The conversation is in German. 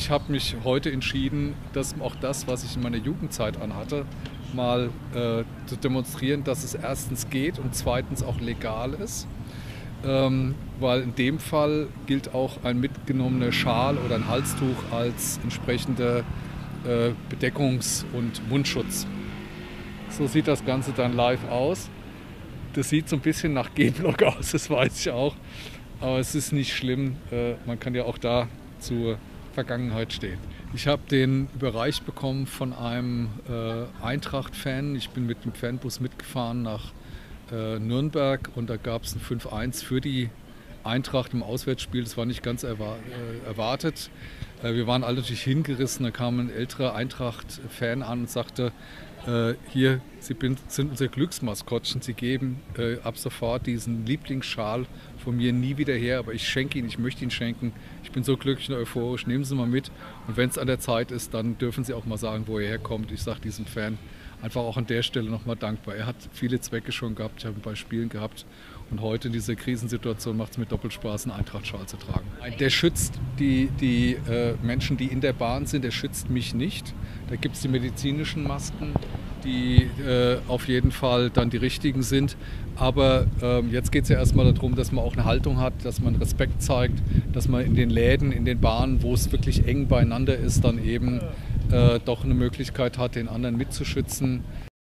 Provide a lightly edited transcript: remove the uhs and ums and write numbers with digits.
ich habe mich heute entschieden, dass auch das, was ich in meiner Jugendzeit anhatte, mal zu demonstrieren, dass es erstens geht und zweitens auch legal ist. Weil in dem Fall gilt auch ein mitgenommener Schal oder ein Halstuch als entsprechender Bedeckungs- und Mundschutz. So sieht das Ganze dann live aus. Das sieht so ein bisschen nach G-Block aus, das weiß ich auch. Aber es ist nicht schlimm, man kann ja auch da zur Vergangenheit stehen. Ich habe den überreicht bekommen von einem Eintracht-Fan. Ich bin mit dem Fanbus mitgefahren nach Nürnberg und da gab es ein 5:1 für die Eintracht im Auswärtsspiel. Das war nicht ganz erwartet. Wir waren alle natürlich hingerissen. Da kam ein älterer Eintracht-Fan an und sagte, hier, Sie sind unser Glücksmaskottchen. Sie geben ab sofort diesen Lieblingsschal von mir nie wieder her, aber ich schenke ihn, ich möchte ihn schenken. Ich bin so glücklich und euphorisch, nehmen Sie mal mit. Und wenn es an der Zeit ist, dann dürfen Sie auch mal sagen, wo er herkommt. Ich sage diesem Fan einfach auch an der Stelle nochmal dankbar. Er hat viele Zwecke schon gehabt, ich habe ihn bei Spielen gehabt. Und heute in dieser Krisensituation macht es mir doppelt Spaß, einen Eintracht-Schal zu tragen. Der schützt die Menschen, die in der Bahn sind, der schützt mich nicht. Da gibt es die medizinischen Masken, die auf jeden Fall dann die richtigen sind. Aber jetzt geht es ja erstmal darum, dass man auch eine Haltung hat, dass man Respekt zeigt, dass man in den Läden, in den Bahnen, wo es wirklich eng beieinander ist, dann eben doch eine Möglichkeit hat, den anderen mitzuschützen.